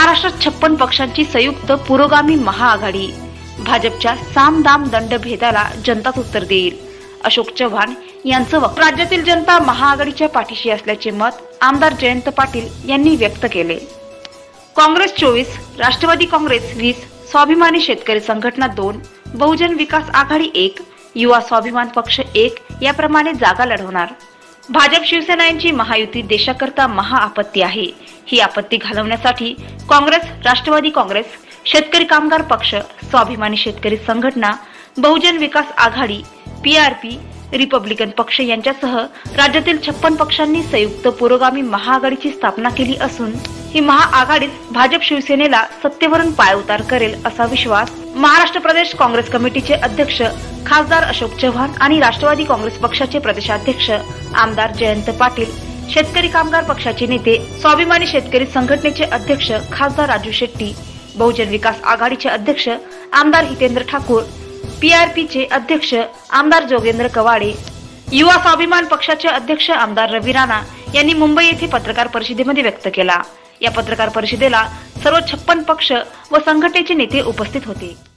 महाराष्ट्रात 56 पक्षांची संयुक्त पुरोगामी महाआघाडी। भाजपच्या साम दाम दंड भेदाला जनताच उत्तर देईल, अशोक चव्हाण यांचं वक्तव्य। राज्यातील जनता महाआघाडीच्या पाठीशी असल्याचे मत आमदार जयंत पाटील यांनी व्यक्त केले। काँग्रेस 24, राष्ट्रवादी काँग्रेस 20, स्वाभिमानी शेतकरी संघटना 2, बहुजन विकास आघाडी 1, युवा स्वाभिमान पक्ष 1 याप्रमाणे जागा लढवणार। भाजप शिवसेना यांची महायुती देशाकरता महाआपत्ती आहे। ही आपत्ती घालवण्यासाठी काँग्रेस, राष्ट्रवादी काँग्रेस, शेतकरी कामगार पक्ष, स्वाभिमानी शेतकरी संघटना, बहुजन विकास आघाडी, PRP, रिपब्लिकन पक्ष यांच्यासह राज्यातील 56 पक्षांनी संयुक्त पुरोगामी महाआघाडीची स्थापना केली असून ही महाआघाडीच भाजप शिवसेनेला सत्तेवरून पायउतार करेल असा विश्वास महाराष्ट्र प्रदेश काँग्रेस कमिटीचे अध्यक्ष खासदार अशोक चव्हाण आणि राष्ट्रवादी काँग्रेस पक्षाचे प्रदेशाध्यक्ष आमदार जयंत पाटील, शेतकरी कामगार पक्षाचे नेते, स्वाभिमानी शेतकरी संघटनेचे अध्यक्ष खासदार राजू शेट्टी, बहुजन विकास आघाडीचे अध्यक्ष आमदार हितेंद्र ठाकूर, PRP चे अध्यक्ष आमदार जोगेंद्र कवाडे, युवा स्वाभिमान पक्षाचे अध्यक्ष आमदार रवी राणा यांनी मुंबई येथे पत्रकार परिषदेमध्ये व्यक्त केला। या पत्रकार परिषदेला सर्व 56 पक्ष व संघटनेचे नेते उपस्थित होते।